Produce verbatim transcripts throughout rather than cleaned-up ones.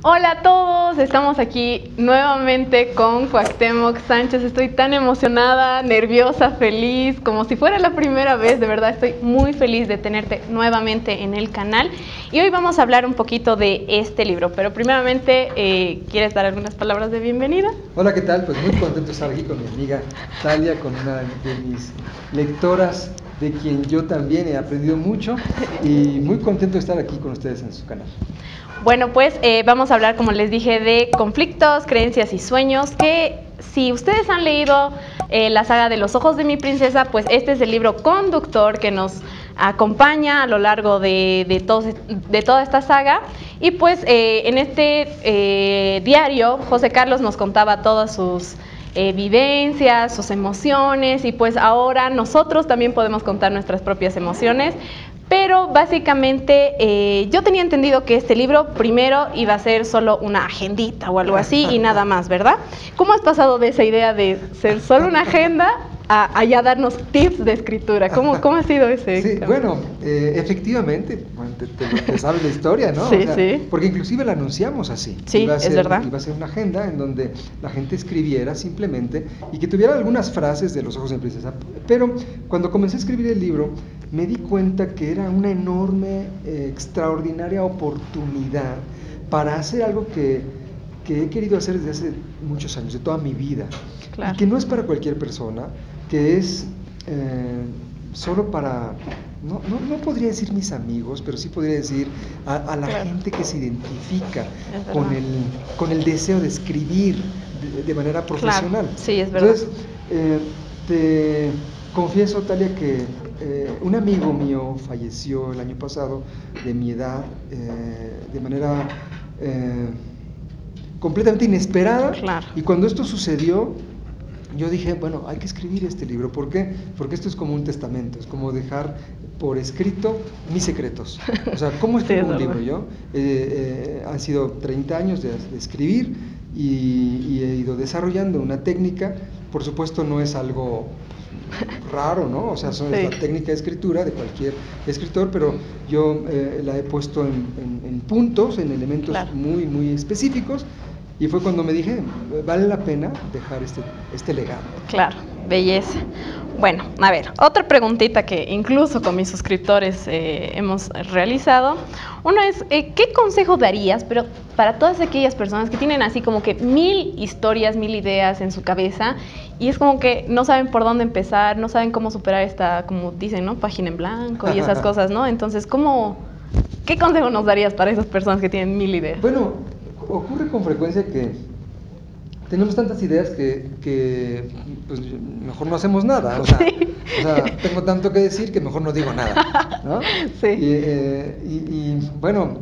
Hola a todos, estamos aquí nuevamente con Cuauhtémoc Sánchez. Estoy tan emocionada, nerviosa, feliz, como si fuera la primera vez. De verdad estoy muy feliz de tenerte nuevamente en el canal. Y hoy vamos a hablar un poquito de este libro, pero primeramente, eh, ¿quieres dar algunas palabras de bienvenida? Hola, ¿qué tal? Pues muy contento de estar aquí con mi amiga Talia, con una de mis lectoras, de quien yo también he aprendido mucho, y muy contento de estar aquí con ustedes en su canal. Bueno, pues eh, vamos a hablar, como les dije, de conflictos, creencias y sueños, que si ustedes han leído eh, la saga de Los ojos de mi princesa, pues este es el libro conductor que nos acompaña a lo largo de, de, todo, de toda esta saga. Y pues eh, en este eh, diario, José Carlos nos contaba todas sus Eh, vivencias, sus emociones, y pues ahora nosotros también podemos contar nuestras propias emociones. Pero básicamente eh, yo tenía entendido que este libro primero iba a ser solo una agendita o algo así y nada más, ¿verdad? ¿Cómo has pasado de esa idea de ser solo una agenda a, a ya darnos tips de escritura? ¿Cómo, cómo ha sido ese? Sí, bueno, eh, efectivamente, bueno, te, te, te sabes la historia, ¿no? Sí, o sea, sí. Porque inclusive la anunciamos así. Sí, iba a ser, es verdad. Iba a ser una agenda en donde la gente escribiera simplemente y que tuviera algunas frases de Los ojos de mi princesa. Pero cuando comencé a escribir el libro, me di cuenta que era una enorme, eh, extraordinaria oportunidad para hacer algo que, que he querido hacer desde hace muchos años, de toda mi vida. Claro. Y que no es para cualquier persona, que es eh, solo para, no, no, no podría decir mis amigos, pero sí podría decir a, a la Claro. gente que se identifica Es con verdad. el, con el deseo de escribir de, de manera profesional. Claro, sí, es verdad. Entonces, eh, te confieso, Talia, que eh, un amigo mío falleció el año pasado, de mi edad, eh, de manera eh, completamente inesperada. Claro. Y cuando esto sucedió, yo dije, bueno, hay que escribir este libro. ¿Por qué? Porque esto es como un testamento, es como dejar por escrito mis secretos. O sea, ¿cómo escribo Sí, un es libro verdad. yo? Eh, eh, han sido treinta años de, de escribir y, y he ido desarrollando una técnica. Por supuesto, no es algo raro, ¿no? O sea, son, Sí. es la técnica de escritura de cualquier escritor, pero yo eh, la he puesto en, en, en puntos, en elementos Claro. muy, muy específicos. Y fue cuando me dije, vale la pena dejar este, este legado. Claro, belleza. Bueno, a ver, otra preguntita que incluso con mis suscriptores eh, hemos realizado. Uno es, eh, ¿qué consejo darías, pero para todas aquellas personas que tienen así como que mil historias, mil ideas en su cabeza, y es como que no saben por dónde empezar, no saben cómo superar esta, como dicen, ¿no? Página en blanco y esas cosas, ¿no? Entonces, ¿cómo, qué consejo nos darías para esas personas que tienen mil ideas? Bueno, ocurre con frecuencia que tenemos tantas ideas que, que pues, mejor no hacemos nada. O sea, Sí. o sea, tengo tanto que decir que mejor no digo nada, ¿no? Sí. Y, eh, y, y, bueno,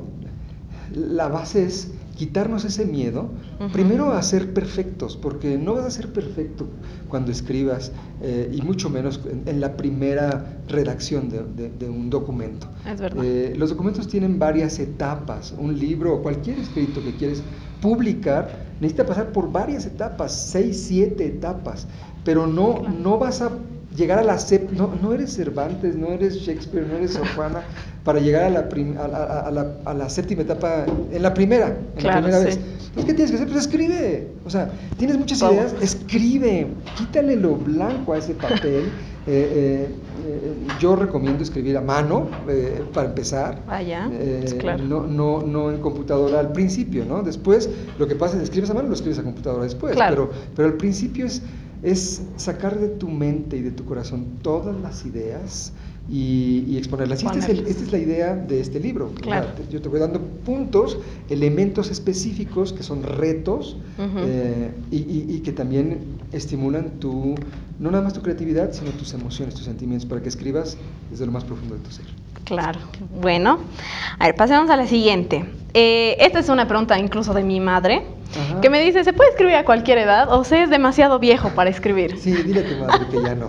la base es quitarnos ese miedo, uh-huh. Primero a ser perfectos, porque no vas a ser perfecto cuando escribas, eh, y mucho menos en, en la primera redacción de, de, de un documento. Es verdad. Eh, los documentos tienen varias etapas. Un libro o cualquier escrito que quieres publicar necesita pasar por varias etapas, seis, siete etapas, pero no, claro. no vas a llegar a la sep no, no eres Cervantes, no eres Shakespeare, no eres Sor Juana para llegar a la, prim a, a, a, la, a la séptima etapa en la primera, en claro, la primera sí. vez. Entonces, ¿qué tienes que hacer? Pues escribe. O sea, tienes muchas Todo. ideas, escribe, quítale lo blanco a ese papel. Eh, eh, eh, yo recomiendo escribir a mano, eh, para empezar. Vaya, eh, claro. no, no, no en computadora al principio, ¿no? Después, lo que pasa es que escribes a mano, lo escribes a computadora después. Claro. Pero, pero al principio es, es sacar de tu mente y de tu corazón todas las ideas y, y exponerlas. Y esta es, el, esta es la idea de este libro. Claro. O sea, yo te voy dando puntos, elementos específicos que son retos, uh-huh. eh, y, y, y que también estimulan tu, no nada más tu creatividad, sino tus emociones, tus sentimientos, para que escribas desde lo más profundo de tu ser. Claro. Bueno, a ver, pasemos a la siguiente. Eh, esta es una pregunta incluso de mi madre. Ajá. Que me dice, ¿se puede escribir a cualquier edad o se es demasiado viejo para escribir? Sí, dile a tu madre que ya no.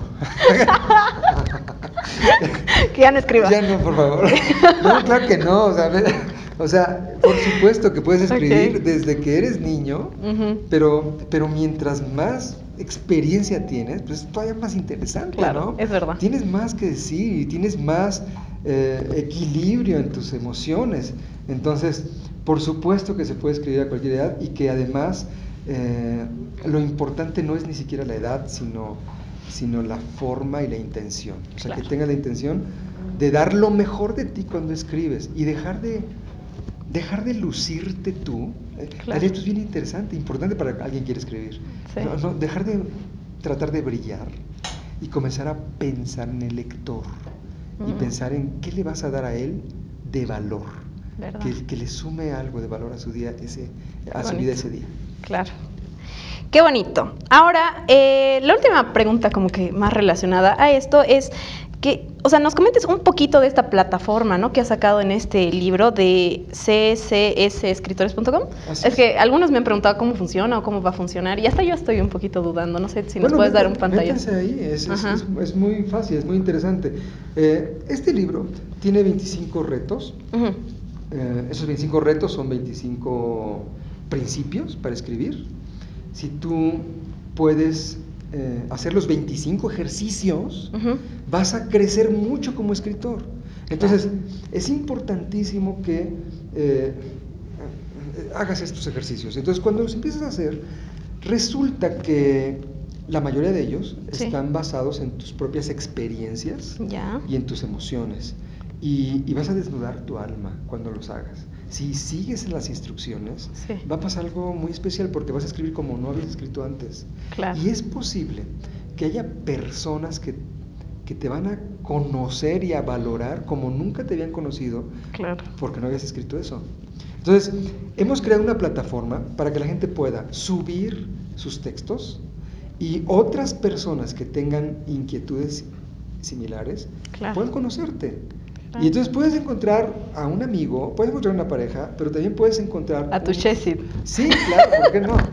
Que ya no escriba. Ya no, por favor. No, claro que no. O sea, o sea por supuesto que puedes escribir, okay. Desde que eres niño, uh-huh. pero, pero mientras más experiencia tienes, pues es todavía más interesante, claro, ¿no? Es verdad. Tienes más que decir y tienes más eh, equilibrio en tus emociones. Entonces, Por supuesto que se puede escribir a cualquier edad y que además eh, lo importante no es ni siquiera la edad, sino, sino la forma y la intención. O sea, claro, que tengas la intención de dar lo mejor de ti cuando escribes y dejar de, dejar de lucirte tú. Claro. Esto es bien interesante, importante para alguien que quiere escribir. Sí. No, no, dejar de tratar de brillar y comenzar a pensar en el lector mm. y pensar en qué le vas a dar a él de valor. Que, que le sume algo de valor a su día, ese, a su vida ese día. Claro. Qué bonito. Ahora, eh, la última pregunta como que más relacionada a esto es que, o sea, nos comentes un poquito de esta plataforma, ¿no?, que has sacado en este libro de c c s escritores punto com. Es, es que algunos me han preguntado cómo funciona o cómo va a funcionar y hasta yo estoy un poquito dudando. No sé si nos bueno, puedes métan, dar un pantallazo. Métanse ahí, es, es, es, es muy fácil, es muy interesante. Eh, este libro tiene veinticinco retos. Uh-huh. Eh, esos veinticinco retos son veinticinco principios para escribir. Si tú puedes eh, hacer los veinticinco ejercicios, uh-huh. vas a crecer mucho como escritor. Entonces, claro, es importantísimo que eh, hagas estos ejercicios. Entonces, cuando los empiezas a hacer, resulta que la mayoría de ellos sí. están basados en tus propias experiencias ya. y en tus emociones. Y, y vas a desnudar tu alma cuando los hagas. Si sigues las instrucciones, sí. va a pasar algo muy especial porque vas a escribir como no habías escrito antes. Claro. Y es posible que haya personas que, que te van a conocer y a valorar como nunca te habían conocido, claro, porque no habías escrito eso. Entonces, hemos creado una plataforma para que la gente pueda subir sus textos y otras personas que tengan inquietudes similares claro. puedan conocerte. Y entonces puedes encontrar a un amigo, puedes encontrar una pareja, pero también puedes encontrar... A tu un... Chesid. Sí, claro, ¿por qué no?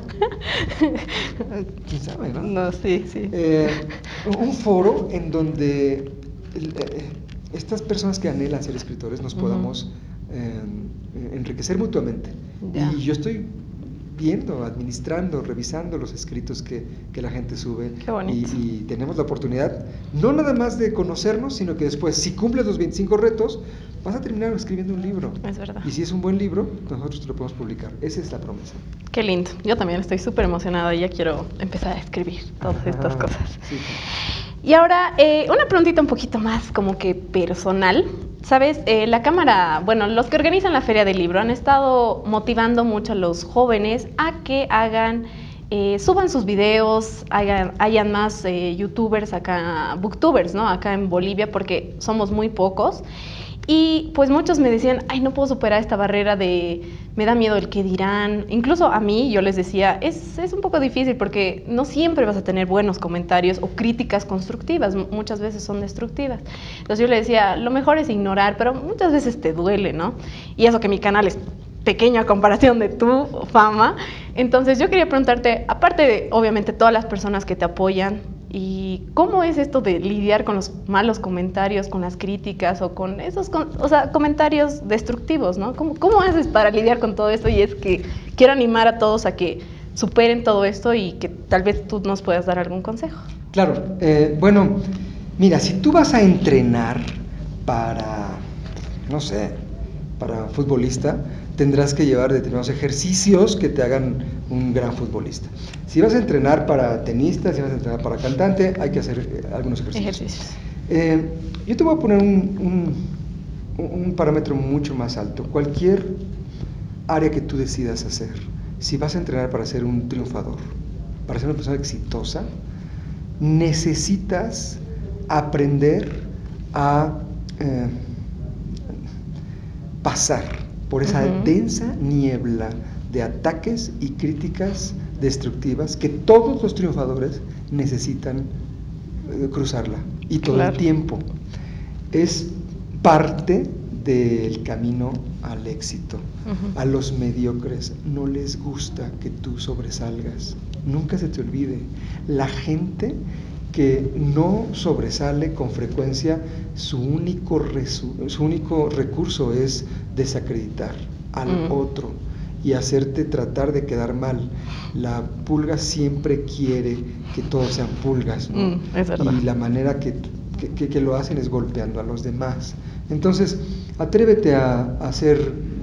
¿Quién sabe, no? No, sí, sí. Eh, un foro en donde eh, estas personas que anhelan ser escritores nos uh-huh. podamos eh, enriquecer mutuamente. Ya. Y yo estoy viendo, administrando, revisando los escritos que, que la gente sube. Qué bonito. Y, y tenemos la oportunidad, no nada más de conocernos, sino que después, si cumples los veinticinco retos, vas a terminar escribiendo un libro. Es verdad. Y si es un buen libro, nosotros te lo podemos publicar. Esa es la promesa. Qué lindo. Yo también estoy súper emocionada y ya quiero empezar a escribir todas Ajá, estas cosas. Sí. Y ahora, eh, una preguntita un poquito más como que personal. Sabes, eh, la Cámara, bueno, los que organizan la Feria del Libro han estado motivando mucho a los jóvenes a que hagan, eh, suban sus videos, hagan, hayan más eh, youtubers acá, booktubers, ¿no? Acá en Bolivia, porque somos muy pocos. Y pues muchos me decían, ay, no puedo superar esta barrera de, me da miedo el qué dirán. Incluso a mí, yo les decía, es, es un poco difícil porque no siempre vas a tener buenos comentarios o críticas constructivas, muchas veces son destructivas. Entonces yo les decía, lo mejor es ignorar, pero muchas veces te duele, ¿no? Y eso que mi canal es pequeño a comparación de tu fama. Entonces yo quería preguntarte, aparte de, obviamente, todas las personas que te apoyan, ¿y cómo es esto de lidiar con los malos comentarios, con las críticas o con esos o sea, comentarios destructivos, ¿no? ¿Cómo, ¿Cómo haces para lidiar con todo esto? Y es que quiero animar a todos a que superen todo esto y que tal vez tú nos puedas dar algún consejo. Claro, eh, bueno, mira, si tú vas a entrenar para, no sé, para futbolista, tendrás que llevar determinados ejercicios que te hagan un gran futbolista. Si vas a entrenar para tenista, si vas a entrenar para cantante, hay que hacer eh, algunos ejercicios. ejercicios. Eh, yo te voy a poner un, un, un parámetro mucho más alto. Cualquier área que tú decidas hacer, si vas a entrenar para ser un triunfador, para ser una persona exitosa, necesitas aprender a eh, pasar por esa uh-huh. densa niebla de ataques y críticas destructivas que todos los triunfadores necesitan eh, cruzarla, y todo claro. el tiempo. Es parte del camino al éxito. Uh-huh. A los mediocres no les gusta que tú sobresalgas. Nunca se te olvide, la gente que no sobresale con frecuencia, su único, resu- su único recurso es desacreditar al mm. otro y hacerte tratar de quedar mal. La pulga siempre quiere que todos sean pulgas, ¿no? Mm, es verdad. Y la manera que, que, que lo hacen es golpeando a los demás. Entonces, atrévete a, a ser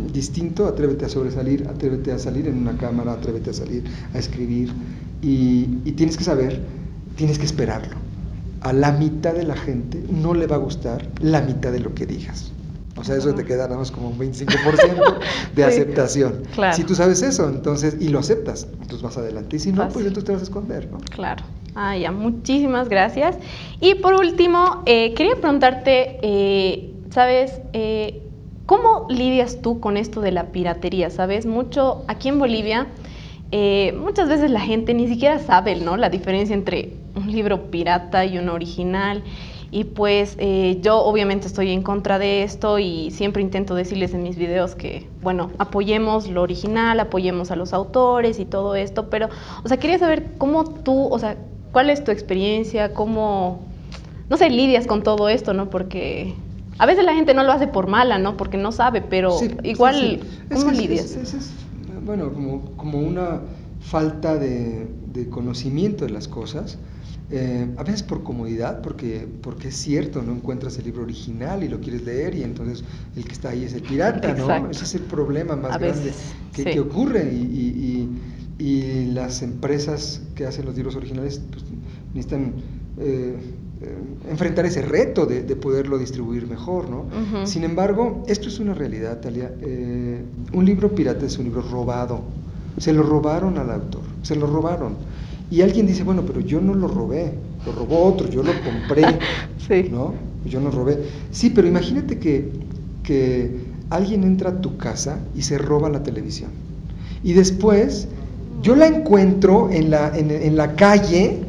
distinto, atrévete a sobresalir, atrévete a salir en una cámara, atrévete a salir a escribir y, y tienes que saber, tienes que esperarlo. A la mitad de la gente no le va a gustar la mitad de lo que digas. O sea, eso te queda nada más como un veinticinco por ciento de sí, aceptación. Claro. Si tú sabes eso, entonces, y lo aceptas, entonces vas adelante. Y si no, Fácil. pues entonces te vas a esconder, ¿no? Claro. Ah, ya, muchísimas gracias. Y por último, eh, quería preguntarte, eh, ¿sabes? Eh, ¿Cómo lidias tú con esto de la piratería? ¿Sabes? Mucho, aquí en Bolivia, eh, muchas veces la gente ni siquiera sabe, ¿no?, la diferencia entre un libro pirata y uno original. Y pues eh, yo obviamente estoy en contra de esto y siempre intento decirles en mis videos que, bueno, apoyemos lo original, apoyemos a los autores y todo esto, pero, o sea, quería saber cómo tú, o sea, cuál es tu experiencia, cómo, no sé, lidias con todo esto, ¿no? Porque a veces la gente no lo hace por mala, ¿no? Porque no sabe, pero sí, igual, sí, sí. ¿cómo es que lidias? Es, es, es, bueno, como, como una falta de, de conocimiento de las cosas. Eh, a veces por comodidad, porque, porque es cierto, no encuentras el libro original y lo quieres leer y entonces el que está ahí es el pirata, Exacto. ¿no? Ese es el problema más a grande veces, que, sí. que ocurre y, y, y, y las empresas que hacen los libros originales pues, necesitan eh, eh, enfrentar ese reto de, de poderlo distribuir mejor, ¿no? Uh-huh. Sin embargo, esto es una realidad, Talia. Eh, un libro pirata es un libro robado, se lo robaron al autor, se lo robaron. Y alguien dice, bueno, pero yo no lo robé, lo robó otro, yo lo compré, sí. ¿no? Yo no robé. Sí, pero imagínate que, que alguien entra a tu casa y se roba la televisión. Y después yo la encuentro en la, en, en la calle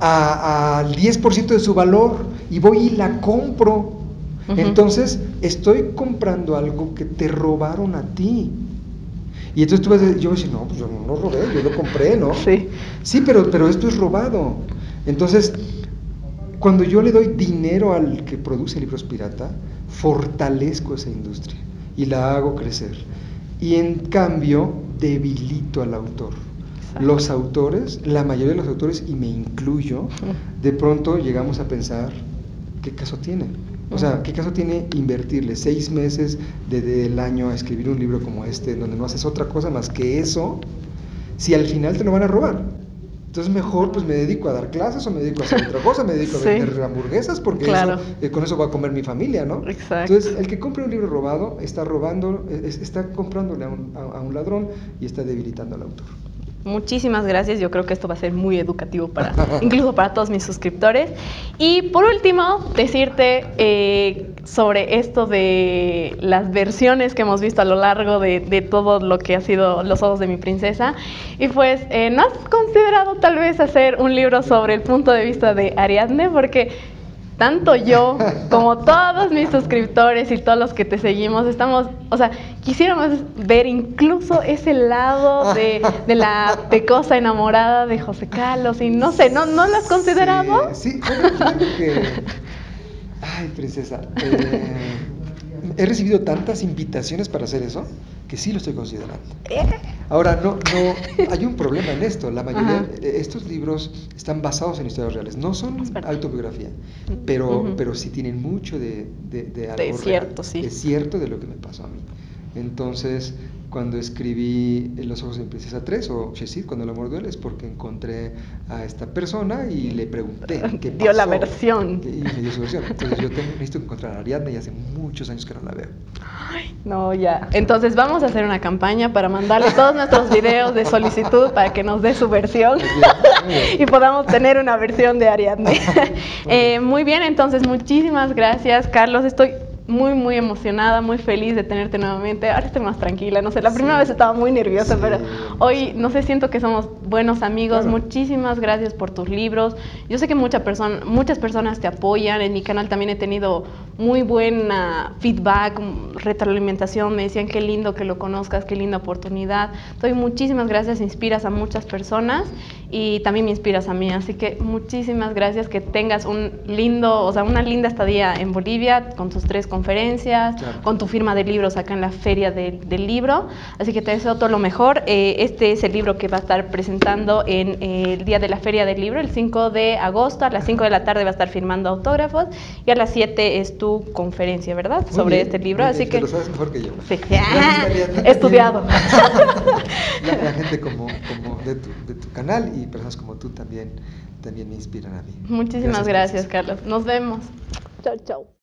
al diez por ciento de su valor y voy y la compro. Uh-huh. Entonces estoy comprando algo que te robaron a ti. Y entonces tú vas a decir, yo voy a decir, no, pues yo no lo robé, yo lo compré, ¿no? Sí. Sí, pero, pero esto es robado. Entonces, cuando yo le doy dinero al que produce libros pirata, fortalezco esa industria y la hago crecer. Y en cambio, debilito al autor. Exacto. Los autores, la mayoría de los autores, y me incluyo, de pronto llegamos a pensar, ¿qué caso tiene? O sea, ¿qué caso tiene invertirle seis meses de, del año a escribir un libro como este, donde no haces otra cosa más que eso, si al final te lo van a robar? Entonces mejor pues me dedico a dar clases o me dedico a hacer otra cosa, me dedico sí. a vender hamburguesas porque claro. eso, eh, con eso va a comer mi familia, ¿no? Exacto. Entonces el que compre un libro robado está robando, eh, está comprándole a un, a, a un ladrón y está debilitando al autor. Muchísimas gracias, yo creo que esto va a ser muy educativo para, incluso para todos mis suscriptores. Y por último, decirte eh, sobre esto de las versiones que hemos visto a lo largo de, de todo lo que ha sido Los ojos de mi princesa. Y pues, eh, ¿no has considerado tal vez hacer un libro sobre el punto de vista de Ariadne? Porque tanto yo como todos mis suscriptores y todos los que te seguimos estamos, o sea, quisiéramos ver incluso ese lado de, de la pecosa enamorada de José Carlos y no sé, ¿no, no lo has considerado? Sí, sí, fíjate que... Ay, princesa, eh, he recibido tantas invitaciones para hacer eso que sí lo estoy considerando. Ahora, no, no, hay un problema en esto. La mayoría de estos libros están basados en historias reales. No son autobiografía, pero, uh-huh. pero sí tienen mucho de, de, de algo de cierto, real, sí. de cierto de lo que me pasó a mí. Entonces, cuando escribí Los ojos de mi princesa tres o Shesid, cuando el amor duele, es porque encontré a esta persona y le pregunté qué pasó. Dio la versión. Y me dio su versión. Entonces yo tengo, necesito encontrar a Ariadne y hace muchos años que no la veo. Ay, no, ya. Entonces vamos a hacer una campaña para mandarle todos nuestros videos de solicitud para que nos dé su versión. Muy bien, muy bien. Y podamos tener una versión de Ariadne. Muy bien. Eh, muy bien, entonces muchísimas gracias, Carlos. Estoy muy, muy emocionada, muy feliz de tenerte nuevamente. Ahora estoy más tranquila, no sé, la primera sí. vez estaba muy nerviosa, sí, pero hoy, no sé, siento que somos buenos amigos. Claro. Muchísimas gracias por tus libros. Yo sé que mucha persona, muchas personas te apoyan. En mi canal también he tenido muy buena feedback, retroalimentación. Me decían qué lindo que lo conozcas, qué linda oportunidad. Entonces, muchísimas gracias, inspiras a muchas personas y también me inspiras a mí. Así que muchísimas gracias, que tengas un lindo, o sea, una linda estadía en Bolivia con tus tres conferencias, claro. con tu firma de libros acá en la Feria de, del Libro, así que te deseo todo lo mejor. Eh, este es el libro que va a estar presentando en eh, el día de la Feria del Libro, el cinco de agosto, a las cinco de la tarde va a estar firmando autógrafos y a las siete es tu conferencia, ¿verdad? Muy Sobre bien, este libro, muy así bien, que... te lo sabes mejor que yo. Sí. Gracias, Talia. Estudiado. La, la gente como, como de, tu, de tu canal y personas como tú también, también me inspiran a mí. Muchísimas gracias, gracias, Carlos. Nos vemos. Chao, chao.